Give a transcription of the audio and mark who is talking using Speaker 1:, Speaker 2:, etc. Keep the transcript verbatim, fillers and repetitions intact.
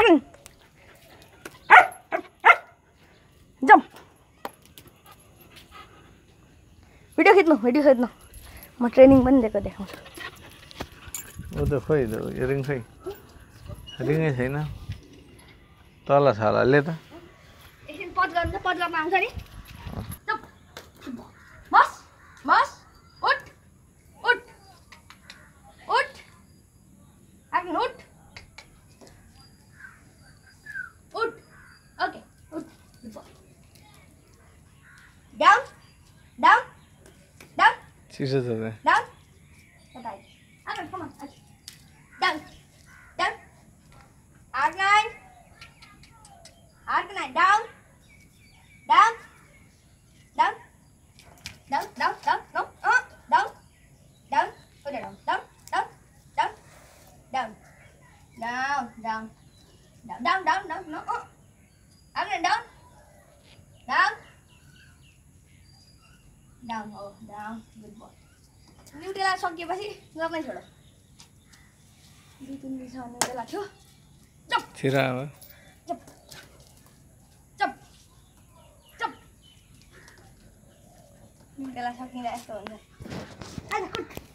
Speaker 1: Action. Jump. Video खिच्नु video खिच्नु म ट्रेनिङ पनि दिएको देखाउँछु
Speaker 2: ओ त खोइ त यो रिङ खोइ रिङै छैन तल छ होला ले त
Speaker 1: एकछिन पज गर्नु त पज गर्न आउँछ नि जम्प बस बस उठ उठ उठ आफ्नो उठ उठ ओके उठ डाउन डाउन डाउन
Speaker 2: चिसो छ त
Speaker 1: down okay Argan come on okay. down down Argan Argan down down down down down down no uh down down put it down down down down down down down down down down down no uh Argan down down down oh down good boy न्युटेला सकिएपछि गर्नै छोड दुई तिन दिन सम्म न्युटेला थियो चप
Speaker 2: छिरा हो
Speaker 1: चप चप चप न्युटेला सकिँदा यस्तो हुन्छ आइज कुट